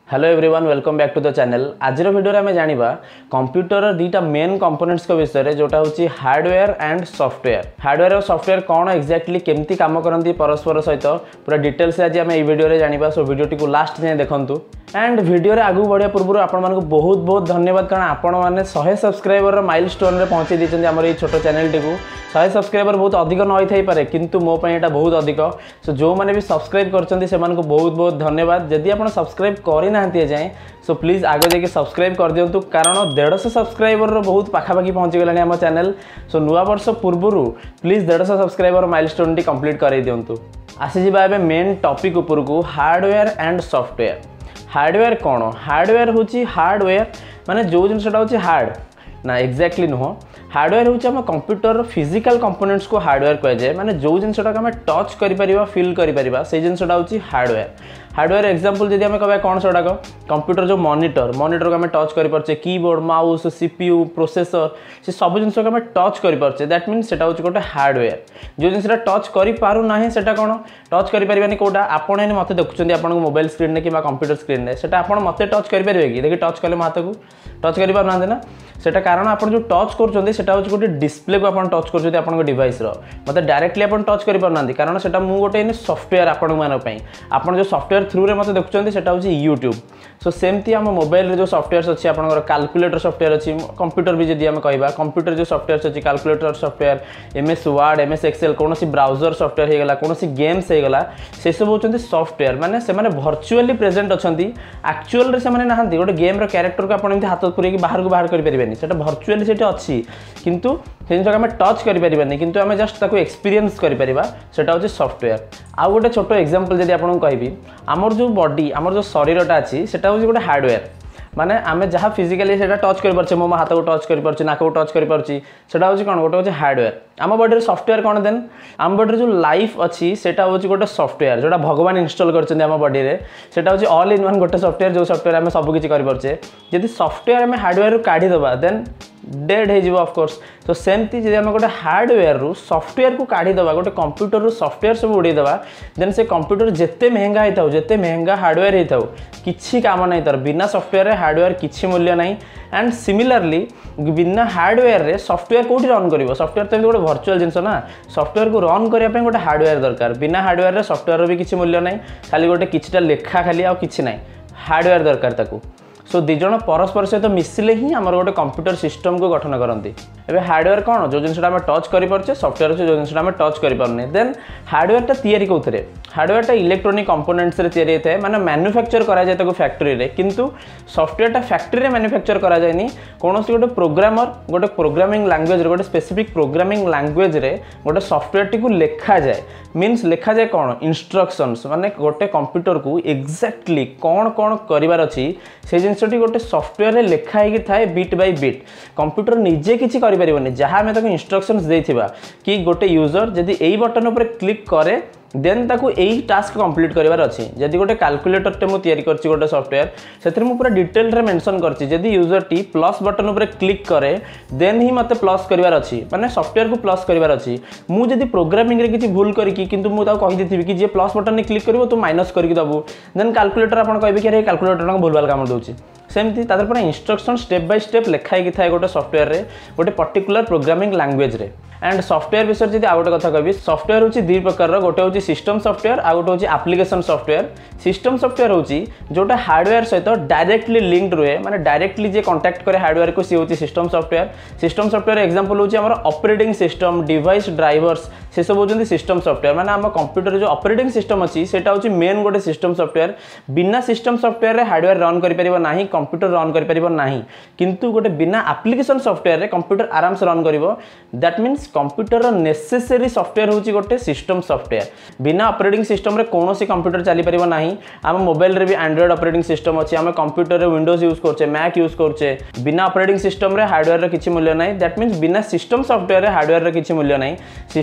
Hello everyone welcome back to the channel. आज video में जानिबा कंप्यूटर दीटा मेन कंपोनेंट्स को विषय में जोटा होची हार्डवेयर एंड सॉफ्टवेयर। हार्डवेयर और सॉफ्टवेयर कौन एक्जाक्टली केमती काम करती परस्पर सहित पूरा डिटेल्स आज आम वीडियो रे जानिबा। सो वीडियो टी को लास्ट जाए देखंतु एंड वीडियो रे आगु बढ़िया पूर्व आपण मानक बहुत बहुत धन्यवाद कारण आपण माने 100 सब्सक्राइबर माइलस्टोन रे पहुंची दिछन हमर ए छोटो चैनल टी को। 100 सब्सक्राइबर बहुत अधिक न होई थाई पारे किंतु मो पई एटा बहुत अधिक। सो जो माने भी सब्सक्राइब करचंती से मानक बहुत बहुत धन्यवाद। जदि आपण सब्सक्राइब करि नाहंती जाए सो प्लीज आगे जाके सब्सक्राइब कर दियंतु कारण 150 सब्सक्राइबर रो बहुत पाखापाखी पहुंची गलानी हम चैनल। सो नुआ वर्ष पूर्व प्लीज 150 सब्सक्राइबर माइलस्टोन टी कंप्लीट करै दियंतु। आसी जिबा एबे मेन टॉपिक ऊपर को हार्डवेयर एंड सॉफ्टवेयर। हार्डवेयर कौन? हार्डवेयर होची हार्डवेयर माने जो जिनसटा होची हार्ड ना एक्जाक्टली नुह। हार्डवेयर होची हम कंप्यूटर फिजिकल कंपोनेंट्स को हार्डवेयर कह जाए माने जो जिनसटा को हम टच करि परिबा फील करि परिबा से जिनसटा होची हार्डवेयर। हार्डवेयर एग्जांपल जदि हम कहबा कोन सटाको कंप्यूटर जो मॉनिटर को हम टच करि परचे कीबोर्ड माउस सीपीयू प्रोसेसर से सब जिनस को हम टच करि परचे दैट मींस सेटा होची गोटे हार्डवेयर। जो जिनसटा टच करि पारु नाही सेटा कोन टच करि परिबानी कोटा आपण एने मते देखुचंदी आपण मोबाइल स्क्रीन ने किबा कंप्यूटर स्क्रीन ने सेटा आपण मते टच करि परिबे कि देखि टच कले हाथ को टच करि पारु ना सेटा कारण आपण जो टच करचंदी सेटा होची गोटे डिस्प्ले को आपण टच करचंदी आपण डिवाइस रो मते डायरेक्टली आपण टच करि पारु नांदी कारण सेटा मु गोटे इन सॉफ्टवेयर आपण मान पई आपण जो सॉफ्टवेयर थ्रू रे मते देखुचंदी सेटा होची यूट्यूब। सो सेमती हम मोबाइल रे जो सॉफ्टवेयर्स अछि आपनकर कैलकुलेटर सॉफ्टवेयर अछि कंप्यूटर भी जदि हम कहबा कंप्यूटर जो सॉफ्टवेयर्स अछि calculator software MS Word MS Excel कोनोसी ब्राउजर सॉफ्टवेयर हे गला कोनोसी गेम्स हे गला से सब होचंदी सॉफ्टवेयर माने से माने वर्चुअली प्रेजेंट अछंती एक्चुअल रे से माने नाहंती गोटे गेम रो कैरेक्टर को आपण एमती हाथ पुरे कि बाहर को बाहर करि परिबेनी सेटा वर्चुअली सेटा अछि किंतु से जिनस आम टच करें किंतु आम जस्ट ताको एक्सपीरियंस करें सेटा होची सॉफ्टवेयर। आउ गोटे छोट एग्जांपल जदि आपन कहबी आमर जो बॉडी आमर जो शरीरटा अछि सेटा होची गोटे हार्डवेयर माने आमे जहाँ फिजिकली सेटा टच कर परछे मो हाथ को टच कर परछे नाक को टच कर परछी सेटा होची कोन गोटे होची हार्डवेयर। आम बॉडी रे सॉफ्टवेयर कोन देन आम बॉडी रे जो लाइफ अछि सेटा होची गोटे सॉफ्टवेयर जोटा भगवान इंस्टॉल करछन आम बॉडी रे सेटा होची ऑल इन वन गोटे सॉफ्टवेयर जो सॉफ्टवेयर आमे सब किछि कर परछे। यदि सॉफ्टवेयर आमे हार्डवेयर रो काढी दबा देन डेड हे जीव ऑफ कोर्स। तो सेमती जदि आम गोटे हार्डवेयर रू सॉफ्टवेयर को काढी दबा गोटे कंप्यूटर रू सॉफ्टवेयर सब उड़े दबा देन से कंप्यूटर जेते महंगा हे थाउ जेते महंगा हार्डवेयर हे थाउ किछि काम नै तर बिना सॉफ्टवेयर रे हार्डवेयर किछि मूल्य नै। एंड सिमिलरली बिना हार्डवेयर रे सॉफ्टवेयर कोठी रन करिवो सॉफ्टवेयर तो गोटे वर्चुअल जिंस ना सॉफ्टवेयर को रन करिया पे गोटे हार्डवेयर दरकार बिना हार्डवेयर रे सॉफ्टवेयर रो भी किछि मूल्य नै खाली गोटे किछिटा लेखा खाली आ किछि नै हार्डवेयर दरकार ताकू। सो दी जण परस्पर सहित मिसिले ही आमर गोटे कंप्यूटर सिस्टम को गठन करती। एबे हार्डवेयर कौन जो जिनसटा आम टच करि परछे सॉफ्टवेयर जो जिनसटा आम टच करि पारने देन हार्डवेयर टा तयारी कोथरे हार्डवेयर टा इलेक्ट्रॉनिक कंपोनेंट्स रे तयारी होता है माने मैन्युफैक्चर करा जाय ताको फैक्ट्री रे किंतु सॉफ्टवेयर टा फैक्ट्री रे मैन्युफैक्चर करा जायनी कोनोसी गोटे प्रोग्रामर गोटे प्रोग्रामिंग लैंग्वेज रे गोटे स्पेसिफिक प्रोग्रामिंग लैंग्वेज रे गोटे सॉफ्टवेयर टी को लिखा जाय मीन्स लिखा जाए कौन इंस्ट्रक्शंस माने गोटे कंप्यूटर को एक्जाक्टली कौन कौन करिवार अछि से जिनसटी गोटे सॉफ्टवेयर रे लिखा हेकि थाए बिट बाय बिट कंप्यूटर निजे किछि करि परिबोनी जहाँ आमे ताको इंस्ट्रक्शंस देथिबा कि गोटे यूजर जदि एई बटन ऊपर क्लिक करे देन ताको एई टास्क कंप्लीट करिवार अछि। जदि गोटे कैलकुलेटर टे मु तयारी करछि गोटे सॉफ्टवेयर सेथरे मु पूरा डिटेल रे मेंशन करछि जदि यूजर टी प्लस बटन ऊपर क्लिक करे देन ही मते प्लस करिवार अछि माने सॉफ्टवेयर को प्लस करिवार अछि। मु जदि प्रोग्रामिंग रे किछि भूल करी कि किंतु मु ताको कहि देथिबि कि जे प्लस बटन ने क्लिक करिवो तो माइनस करके दबु देन कैलकुलेटर आपण कहबे कि रे कैलकुलेटर न भूलभाल काम दोछि सेमती तादर पर इंस्ट्रक्शन स्टेप बाय स्टेप लिखा हेकि थाए गोटे सॉफ्टवेयर रे गोटे पर्टिकुलर प्रोग्रामिंग लैंग्वेज रे। एंड सॉफ्टवेयर विषय जदि आ गोटे कथा कहबी सॉफ्टवेयर होची दि प्रकार रो गोटे होची सिस्टम सॉफ्टवेयर आ गोटे होची एप्लीकेशन सॉफ्टवेयर। सिस्टम सॉफ्टवेयर होची जोटा हार्डवेयर सहित डायरेक्टली लिंक्ड रहे माने डायरेक्टली जे कांटेक्ट करे हार्डवेयर को सी होची system software. System software example होची हमर ऑपरेटिंग सिस्टम डिवाइस ड्राइवर्स से सब होचंदी सिस्टम सॉफ्टवेयर माने हम कंप्यूटर जो ऑपरेटिंग सिस्टम अछि सेटा होची मेन गोटे सिस्टम सॉफ्टवेयर। बिना सिस्टम सॉफ्टवेयर रे हार्डवेयर रन करि परिबो नाही कंप्यूटर रन करि परिबो नाही किंतु गोटे बिना एप्लीकेशन सॉफ्टवेयर रे कंप्यूटर आराम से रन करिवो that means computer necessary software होची गोटे सिस्टम सॉफ्टवेयर। बिना ऑपरेटिंग सिस्टम रे कोनोसी कंप्यूटर चली परिबो नाही। हम मोबाइल रे भी एंड्रॉइड ऑपरेटिंग सिस्टम अछि हम कंप्यूटर रे विंडोज यूज करछे मैक यूज करछे बिना ऑपरेटिंग सिस्टम रे हार्डवेयर रे किछि मूल्य नाही दैट मींस बिना सिस्टम सॉफ्टवेयर रे हार्डवेयर रे किछि मूल्य नाही। सिस्टम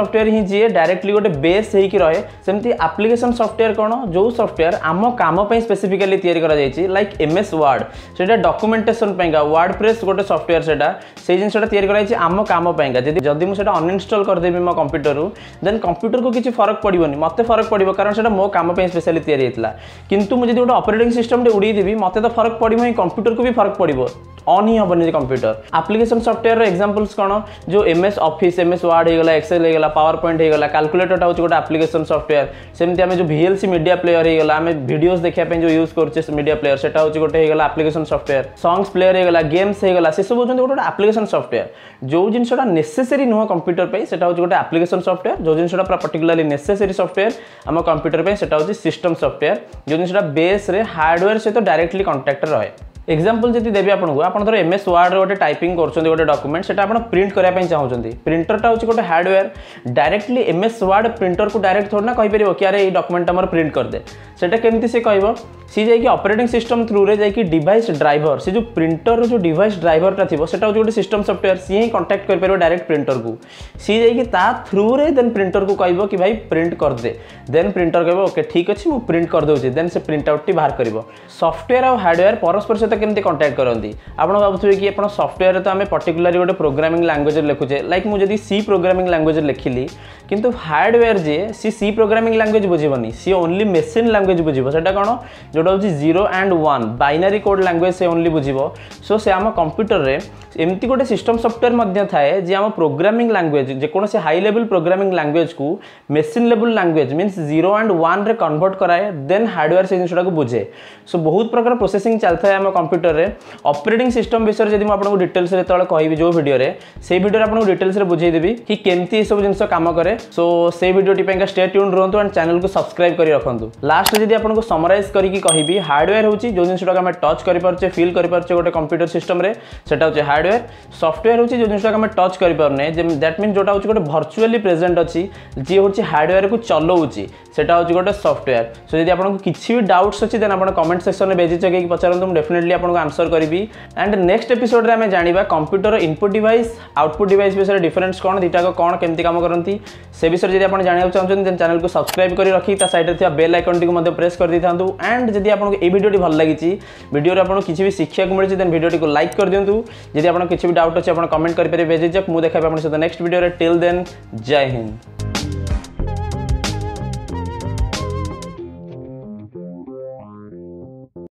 सॉफ्टवेयर ही जी डायरेक्टली गोटे बेस होइकी रहे सेमती एप्लिकेशन सॉफ्टवेयर कौन जो सॉफ्टवेयर आम काम स्पेसिफिकली तैयारी करा जायछि लाइक एमएस वर्ड सेटा डॉक्यूमेंटेशन पैंगा वर्डप्रेस गोटे सॉफ्टवेयर सेटा से जिनसटा तैयारी करा जायछि आम काम पैंगा जदि मु सेटा अनइंस्टॉल कर देबी मो कंप्यूटर रु देन कंप्यूटर को किछि फरक पड़िबोनी मते फरक पड़िबो कारण सेटा मो काम स्पेशली तैयारी हेतला किंतु मु जदि गोटे ऑपरेटिंग सिस्टम रे उड़ी देबी मते तो फरक पड़िबो ही कंप्यूटर को भी फरक पड़िबो ऑन ही हेनी कंप्यूटर एप्लिकेशन सॉफ्टवेयर एग्जांपल्स कौन जो एमएस ऑफिस एमएस वर्ड होगला एक्सेल होगला पावर पॉइंट होगला कैलकुलेटर हूँ गोटे एप्लिकेशन सॉफ्टवेयर सेमती आम जो VLC मीडिया प्लेयर होगला आम वीडियोस देखा जो यूज करछे मीडिया प्लेयर सेटा हूँ गोटे होगला एप्लिकेशन सॉफ्टवेयर सॉन्ग्स प्लेयर होगला गेम्स होगला से सब होते गोटे एप्लिकेशन सॉफ्टवेयर जो जिनसा नेसेसरी नुह कंप्यूटर पे सेटा हूँ गोटे एप्लिकेशन सॉफ्टवेयर जो जिनसा पर्टिकुलरली नेसेसरी सॉफ्टवेयर आम कंप्यूटर पे सेटा हूँ सिस्टम सॉफ्टवेयर जो जिनसा बेस रे हार्डवेयर सहित डायरेक्टली कनेक्ट रहे एग्जांपल जब देवी आपको आप एमएस वर्ड गोटे टाइपिंग कर गोटे डॉक्यूमेंट से आप प्रिंट करने चाहते प्रिंटरटा हूँ गोटे hardware directly MS Word printer को डायरेक्ट थोड़ा कहपर कि अरे ये डॉक्यूमेंट आम प्रिंट करदे सेटा केमती से कह सी जाकि ऑपरेटिंग सिस्टम थ्रू रे जाकि डिवाइस ड्राइवर से जो प्रिंटर जो डिवाइस ड्राइवरटा थी सेटा हूँ गोटे सिस्टम सॉफ्टवेयर सी ही कंटाक्ट कर डायरेक्ट प्रिंटर को सी जाकि थ्रू रे देन प्रिंटर को कह कि भाई प्रिंट कर दे देन प्रिंटर कह ओके ठीक अच्छे मुझे प्रिंट कर दूसरी देन से प्रिंट आउट टी बाहर कर सॉफ्टवेयर और हार्डवेयर परस्पर सहित केमती कंटाक्ट करती आप भावुए कि आप सॉफ्टवेयर तो आम पर्टिकुलरली गोटे प्रोग्रामिंग लैंग्वेज लिखुचे लाइक मुझे सी प्रोग्रामिंग लैंग्वेज लिखिली किंतु हार्डवेयर जी सी प्रोग्रामिंग लैंग्वेज बुझीबनी सी ओनली मेसीन लैंग्वेज बुझीबो सेटा कौन जोटा हूँ 0 and 1 बाइनरी कोड लैंग्वेज से ओनली बुझीबो सो से आम कंप्यूटर रे एमती गोटे सिस्टम सॉफ्टवेयर मध्य थाए जे आम प्रोग्रामिंग लैंग्वेज जेकोसी हाई लेवल प्रोग्रामिंग लैंग्वेज को machine level language means 0 and 1 रे कन्वर्ट कराए देन हार्डवेयर से जिनटा को बुझे सो बहुत प्रकार प्रोसेसिंग चलता है आम कंप्यूटर रे ऑपरेटिंग सिस्टम विषय जब आपको डिटेल्स रे तळे कहबी जो वीडियो रे से वीडियो आपको डिटेल्स रे बुझेई देबी कि केमती सब जिनस काम करे सो से वीडियो टी पेंका स्टे ट्यून रहंतु एंड चैनल को सब्सक्राइब करी रखंतु लास्ट जदी आपको समराइज करी कि कहबी हार्डवेयर होची जो जिनसटा हम टच करि परचे फील करि परचे गोटे कंप्यूटर सिस्टम रे सेटा होची हार्डवेयर सॉफ्टवेयर होची जो जिनसटा हम टच करि परने दैट मीन जोटा होची गोटे वर्चुअली प्रेजेंट अछि जे होची हार्डवेयर को चलौची सेटा होची गोटे सॉफ्टवेयर सो यदि आपको किछि भी डाउट्स अछि देन आपण कमेंट सेक्शन में बेजी चगे कि पचारंतु हम डेफिनेटली आपको आंसर करिवि एंड नेक्स्ट एपिसोड रे हमें जानिबा computer input device output device विषय डिफरेंस कोन दीटा को कोन केमती काम करंती से विषय यदि आपण जानिया चाहछन देन चैनल को सब्सक्राइब करी रखी ता साइड रे थिया बेल आइकन टी को मध्ये प्रेस कर दिथांतु एंड यदि आपको ए वीडियो टी भल लागिची वीडियो रे आपको किछि भी शिक्षा को मिलछि देन वीडियो टी को लाइक कर दियंतु यदि आपको किछि भी डाउट अछि आपण कमेंट करि परिबे बेजी चक मु देखाबे आपण से नेक्स्ट वीडियो रे टिल देन जय हिंद।